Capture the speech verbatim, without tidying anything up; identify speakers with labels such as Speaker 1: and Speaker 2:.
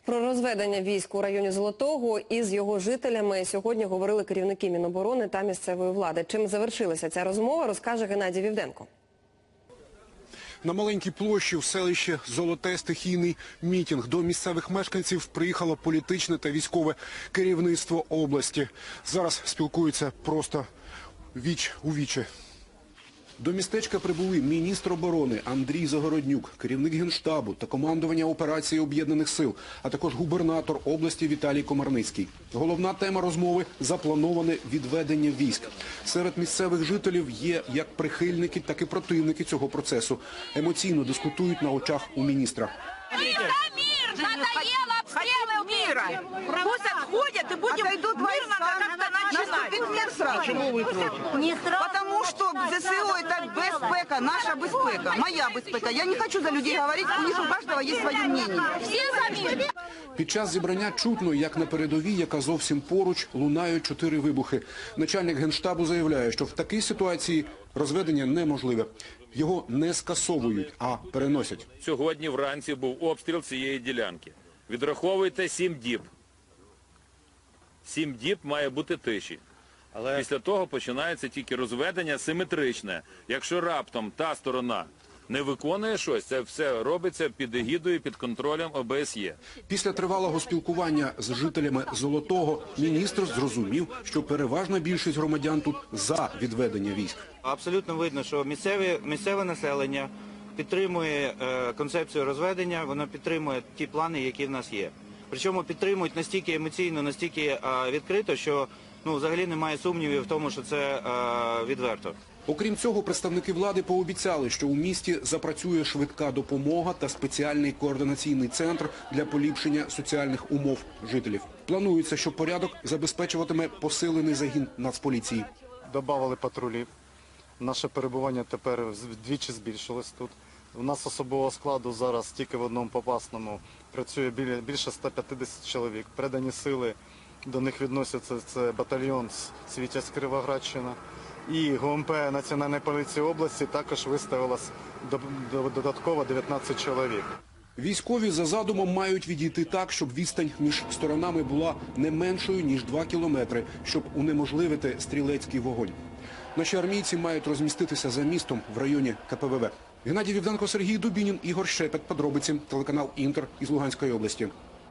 Speaker 1: Про розведення військ у районі Золотого із його жителями сьогодні говорили керівники Міноборони та місцевої влади. Чим завершилася ця розмова, розкаже Геннадій Вівденко.
Speaker 2: На маленькій площі в селищі Золоте стихійний мітинг. До місцевих мешканців приїхало політичне та військове керівництво області. Зараз спілкуються просто віч у вічі. До містечка прибули міністр оборони Андрій Загороднюк, керівник Генштабу та командування операції Об'єднаних сил, а також губернатор області Віталій Комарницький. Головна тема розмови – заплановане відведення військ. Серед місцевих жителів є як прихильники, так і противники цього процесу. Емоційно дискутують на очах у міністра.
Speaker 3: Надоело обстрелы мира. Пусть отходят и будем мирно как-то начинать.
Speaker 4: Наступит мир сразу.
Speaker 3: Не сразу.
Speaker 4: Потому что ЗСУ это безпека, наша безпека, моя безпека. Я не хочу за людей говорить, у них у каждого есть свое мнение.
Speaker 3: Все за мир.
Speaker 2: Під час зібрання чутно, як на передовій, яка зовсім поруч, лунають чотири вибухи. Начальник Генштабу заявляє, що в такій ситуації розведення неможливе. Його не скасовують, а переносять.
Speaker 5: Сьогодні вранці був обстріл цієї ділянки. Відраховуйте сім діб. Сім діб має бути тиші. Але після того починається тільки розведення симетричне. Якщо раптом та сторона не виконує щось, це все робиться під егідою, під контролем О Б С Є.
Speaker 2: Після тривалого спілкування з жителями Золотого міністр зрозумів, що переважна більшість громадян тут за відведення військ.
Speaker 6: Абсолютно видно, що місцеві, місцеве населення підтримує е, концепцію розведення, воно підтримує ті плани, які в нас є. Причому підтримують настільки емоційно, настільки е, відкрито, що ну, взагалі немає сумнівів в тому, що це е, відверто.
Speaker 2: Окрім цього, представники влади пообіцяли, що у місті запрацює швидка допомога та спеціальний координаційний центр для поліпшення соціальних умов жителів. Планується, що порядок забезпечуватиме посилений загін Нацполіції.
Speaker 7: Добавили патрулів. Наше перебування тепер вдвічі збільшилось тут. У нас особового складу зараз тільки в одному Попасному працює більше ста п'ятдесят чоловік. Передані сили, до них відносяться це батальйон Світязь Кривоградщина. І Г У М П Національної поліції області також виставилось додатково дев'ятнадцять чоловік.
Speaker 2: Військові за задумом мають відійти так, щоб відстань між сторонами була не меншою, ніж два кілометри, щоб унеможливити стрілецький вогонь. Наші армійці мають розміститися за містом в районі К П В В. Геннадій Вівденко, Сергій Дубінін, Ігор Шепет. Подробиці. Телеканал Інтер із Луганської області.